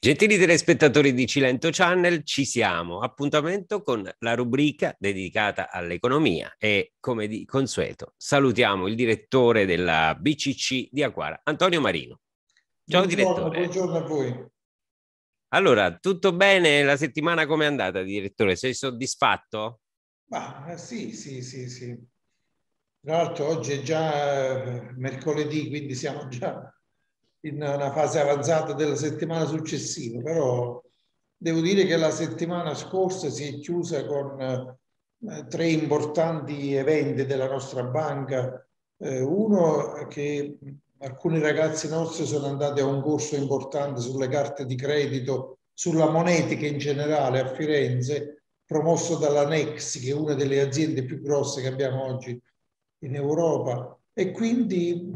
Gentili telespettatori di Cilento Channel, ci siamo. Appuntamento con la rubrica dedicata all'economia e, come di consueto, salutiamo il direttore della BCC di Acquara, Antonio Marino. Ciao Buongiorno, direttore. buongiorno a voi. Allora, tutto bene? La settimana com'è andata, direttore? Sei soddisfatto? Sì, sì, sì, sì. Tra l'altro oggi è già mercoledì, quindi siamo già in una fase avanzata della settimana successiva, però devo dire che la settimana scorsa si è chiusa con tre importanti eventi della nostra banca. Uno che alcuni ragazzi nostri sono andati a un corso importante sulle carte di credito, sulla monetica in generale a Firenze, promosso dalla Nexi, che è una delle aziende più grosse che abbiamo oggi in Europa, e quindi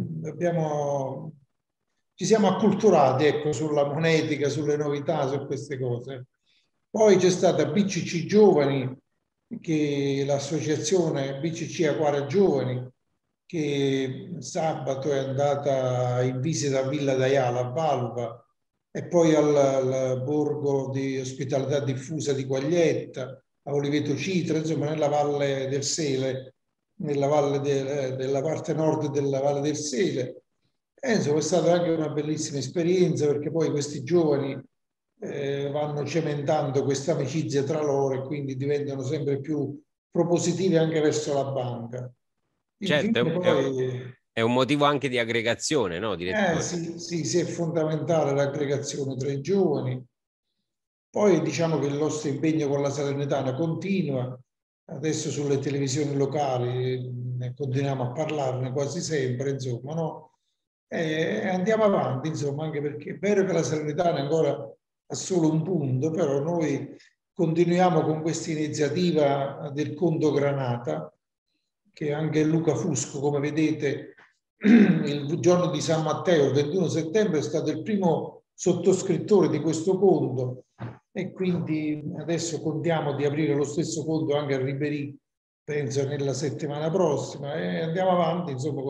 ci siamo acculturati, ecco, sulla monetica, sulle novità, su queste cose. Poi c'è stata BCC Giovani, che l'associazione BCC Acquara Giovani, che sabato è andata in visita a Villa d'Aiala a Valva e poi al borgo di ospitalità diffusa di Quaglietta, a Oliveto Citra, insomma nella Valle del Sele, della parte nord della Valle del Sele. E insomma è stata anche una bellissima esperienza, perché poi questi giovani vanno cementando questa amicizia tra loro e quindi diventano sempre più propositivi anche verso la banca. Certo, Infine poi è un motivo anche di aggregazione, no, direttore? sì, sì, sì, è fondamentale l'aggregazione tra i giovani. Poi diciamo che il nostro impegno con la Salernitana continua, adesso sulle televisioni locali ne continuiamo a parlarne quasi sempre, insomma, no? E andiamo avanti, insomma, anche perché è vero che la Salernitana ancora ha solo un punto, però noi continuiamo con questa iniziativa del conto Granata, che anche Luca Fusco, come vedete, il giorno di San Matteo, il 21 settembre, è stato il primo sottoscrittore di questo conto, e quindi adesso contiamo di aprire lo stesso conto anche a Ribeirì, penso nella settimana prossima, e andiamo avanti insomma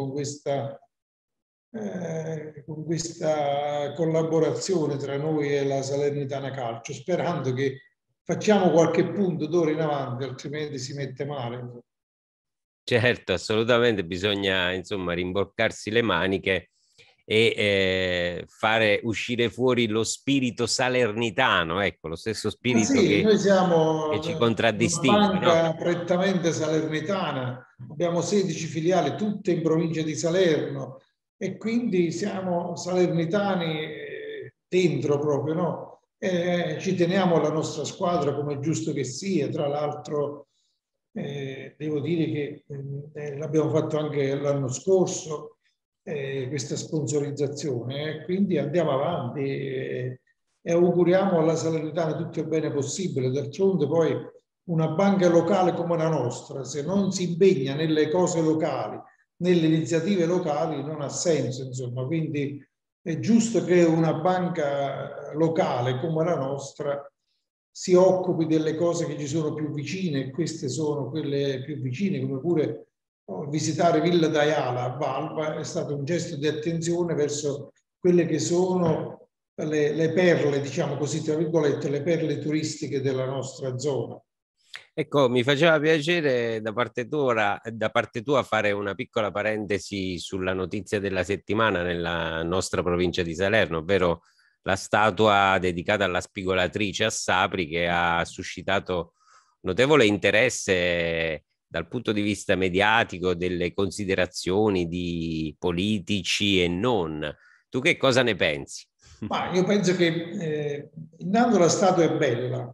con questa collaborazione tra noi e la Salernitana Calcio, sperando che facciamo qualche punto d'ora in avanti, altrimenti si mette male. Certo, assolutamente bisogna, insomma, rimboccarsi le maniche e fare uscire fuori lo spirito salernitano, ecco, lo stesso Ma spirito sì, noi che ci siamo una contraddistingue, no? banca prettamente salernitana, abbiamo 16 filiali, tutte in provincia di Salerno, e quindi siamo salernitani dentro proprio, no? Ci teniamo alla nostra squadra come è giusto che sia. Tra l'altro devo dire che l'abbiamo fatto anche l'anno scorso, questa sponsorizzazione, quindi andiamo avanti. E auguriamo alla Salernitana tutto il bene possibile. D'altronde poi una banca locale come la nostra, se non si impegna nelle cose locali, nelle iniziative locali, non ha senso, insomma. Quindi è giusto che una banca locale come la nostra si occupi delle cose che ci sono più vicine, e queste sono quelle più vicine, come pure visitare Villa d'Aiala a Valva è stato un gesto di attenzione verso quelle che sono le perle, diciamo così, tra virgolette, le perle turistiche della nostra zona. Ecco, mi faceva piacere da parte tua fare una piccola parentesi sulla notizia della settimana nella nostra provincia di Salerno, ovvero la statua dedicata alla spigolatrice a Sapri, che ha suscitato notevole interesse dal punto di vista mediatico, delle considerazioni di politici e non. Tu che cosa ne pensi? Ma io penso che intanto la statua è bella,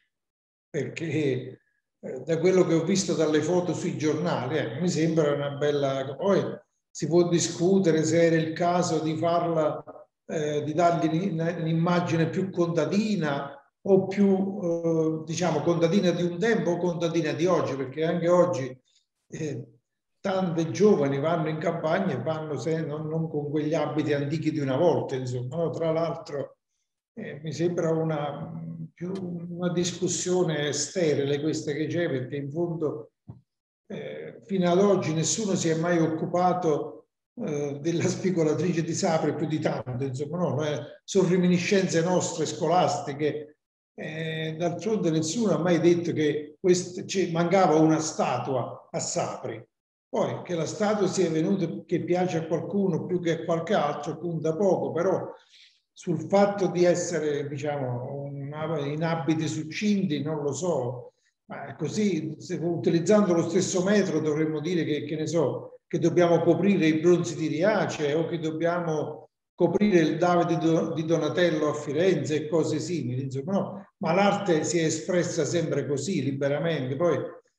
perché da quello che ho visto dalle foto sui giornali, mi sembra una bella. Poi si può discutere se era il caso di farla, di dargli un'immagine più contadina o più, diciamo, contadina di un tempo o contadina di oggi, perché anche oggi eh, tante giovani vanno in campagna e vanno non con quegli abiti antichi di una volta, insomma, no? Tra l'altro mi sembra più una discussione sterile questa che c'è, perché in fondo fino ad oggi nessuno si è mai occupato della spigolatrice di Sapri più di tanto, insomma, no? Sono reminiscenze nostre scolastiche. D'altronde nessuno ha mai detto che mancava una statua a Sapri. Poi che la statua sia venuta, che piace a qualcuno più che a qualche altro, conta poco, però sul fatto di essere, diciamo, in abiti succinti, non lo so, ma così, utilizzando lo stesso metro, dovremmo dire che ne so, che dobbiamo coprire i bronzi di Riace o che dobbiamo coprire il Davide di Donatello a Firenze e cose simili, insomma, no? Ma l'arte si è espressa sempre così, liberamente. Poi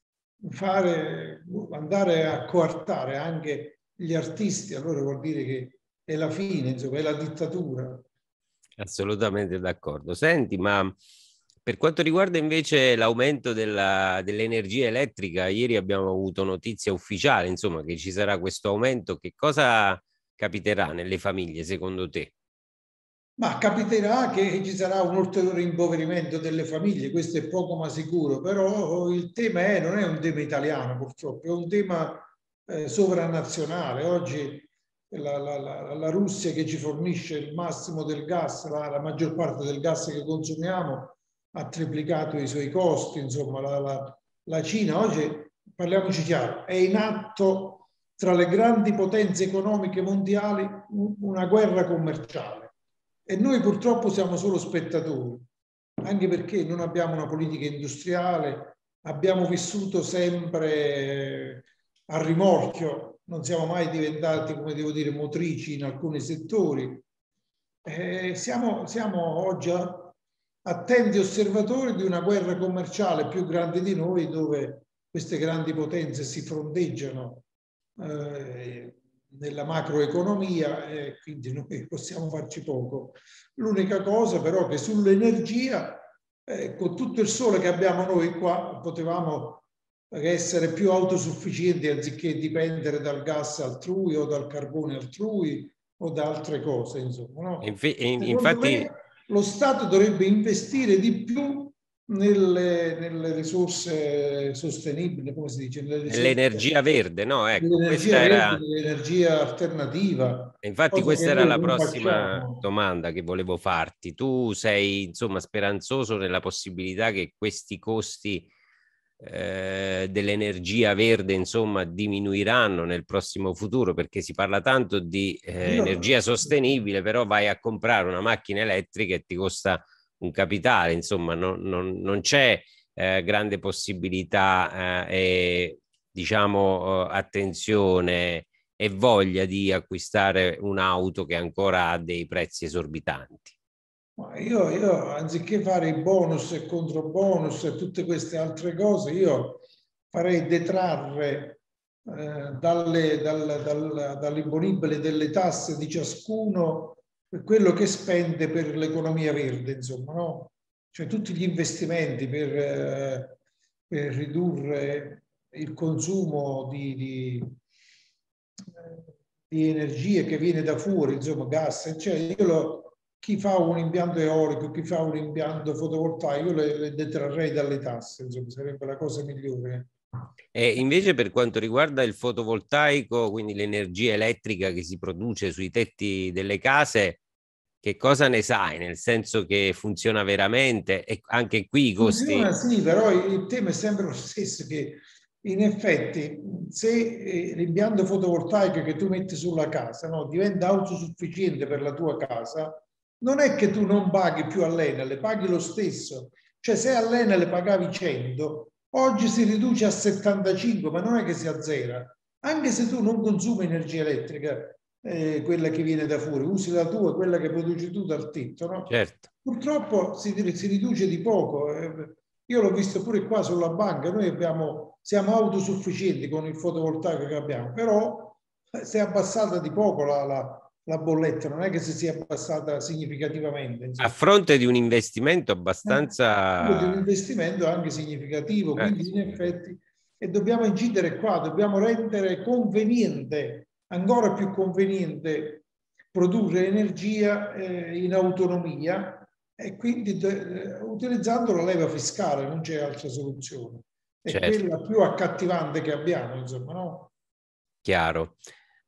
andare a coartare anche gli artisti, allora vuol dire che è la fine, insomma, è la dittatura. Assolutamente d'accordo. Senti, ma per quanto riguarda invece l'aumento dell'energia elettrica, ieri abbiamo avuto notizia ufficiale, insomma, che ci sarà questo aumento. Che cosa capiterà nelle famiglie, secondo te? Ma capiterà che ci sarà un ulteriore impoverimento delle famiglie, questo è poco ma sicuro, però il tema non è un tema italiano purtroppo, è un tema sovranazionale. Oggi la Russia, che ci fornisce il massimo del gas, la maggior parte del gas che consumiamo, ha triplicato i suoi costi. Insomma, la Cina oggi, parliamoci chiaro, è in atto tra le grandi potenze economiche mondiali una guerra commerciale. E noi purtroppo siamo solo spettatori, anche perché non abbiamo una politica industriale, abbiamo vissuto sempre a rimorchio, non siamo mai diventati, come devo dire, motrici in alcuni settori. Siamo oggi attenti osservatori di una guerra commerciale più grande di noi, dove queste grandi potenze si fronteggiano nella macroeconomia, e quindi noi possiamo farci poco. L'unica cosa però che sull'energia, con tutto il sole che abbiamo noi qua, potevamo essere più autosufficienti anziché dipendere dal gas altrui o dal carbone altrui o da altre cose, insomma, no? Secondo Infatti, me lo Stato dovrebbe investire di più nelle risorse sostenibili, come si dice, nelle risorse l'energia verde, no? Ecco, dell'energia questa verde, era. dell'energia alternativa, Infatti cosa che questa era noi la non prossima facciamo. domanda che volevo farti. Tu sei, insomma, speranzoso nella possibilità che questi costi dell'energia verde, insomma, diminuiranno nel prossimo futuro, perché si parla tanto di Io, energia sostenibile, però vai a comprare una macchina elettrica e ti costa un capitale, insomma, non c'è grande possibilità e, diciamo, attenzione e voglia di acquistare un'auto che ancora ha dei prezzi esorbitanti. io anziché fare i bonus e controbonus e tutte queste altre cose, io farei detrarre dall'imponibile delle tasse di ciascuno quello che spende per l'economia verde, insomma, no? Cioè tutti gli investimenti per ridurre il consumo di energie che viene da fuori, insomma, gas, eccetera. Chi fa un impianto eolico, chi fa un impianto fotovoltaico, le detrarrei dalle tasse, insomma, sarebbe la cosa migliore. E invece per quanto riguarda il fotovoltaico, quindi l'energia elettrica che si produce sui tetti delle case, che cosa ne sai? Nel senso che funziona veramente e anche qui i Funziona costi. sì, però il tema è sempre lo stesso, che in effetti se l'impianto fotovoltaico che tu metti sulla casa, no, diventa autosufficiente per la tua casa, non è che tu non paghi più all'Enel, paghi lo stesso. Cioè se all'Enel pagavi 100, oggi si riduce a 75, ma non è che si azzera. Anche se tu non consumi energia elettrica, quella che viene da fuori, usi la tua, quella che produci tu dal tetto, no? Certo. Purtroppo si riduce di poco. Io l'ho visto pure qua sulla banca, siamo autosufficienti con il fotovoltaico che abbiamo, però si è abbassata di poco la bolletta, non è che si sia abbassata significativamente, A insomma. fronte di un investimento Di un abbastanza. investimento anche significativo, quindi in effetti e dobbiamo incidere qua, dobbiamo rendere conveniente, ancora più conveniente, produrre energia in autonomia e quindi utilizzando la leva fiscale, non c'è altra soluzione. È Certo, quella più accattivante che abbiamo, insomma, no? chiaro.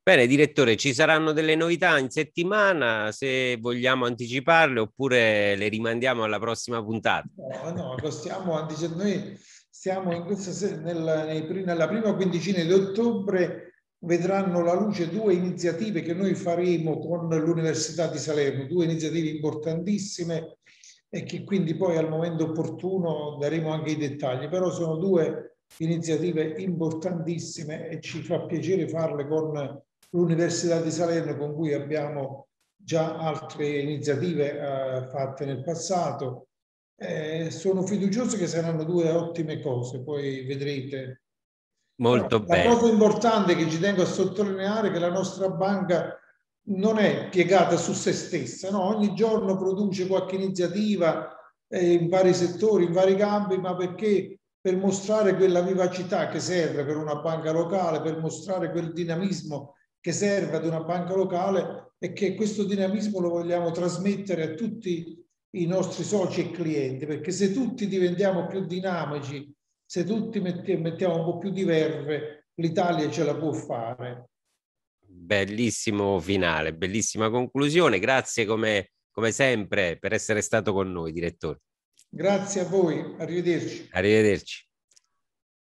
Bene, direttore, ci saranno delle novità in settimana, se vogliamo anticiparle, oppure le rimandiamo alla prossima puntata? No, no, noi stiamo in nella prima quindicina di ottobre vedranno la luce due iniziative che noi faremo con l'Università di Salerno, due iniziative importantissime e che quindi poi al momento opportuno daremo anche i dettagli, però sono due iniziative importantissime e ci fa piacere farle con l'Università di Salerno, con cui abbiamo già altre iniziative fatte nel passato. Sono fiducioso che saranno due ottime cose, poi vedrete. Però Molto la bene. cosa importante che ci tengo a sottolineare è che la nostra banca non è piegata su se stessa, no? Ogni giorno produce qualche iniziativa in vari settori, in vari campi, ma perché per mostrare quella vivacità che serve per una banca locale, per mostrare quel dinamismo che serve ad una banca locale, e che questo dinamismo lo vogliamo trasmettere a tutti i nostri soci e clienti, perché se tutti diventiamo più dinamici, se tutti mettiamo un po' più di verve, l'Italia ce la può fare. Bellissimo finale, bellissima conclusione. Grazie come sempre per essere stato con noi, direttore. Grazie a voi, arrivederci. Arrivederci.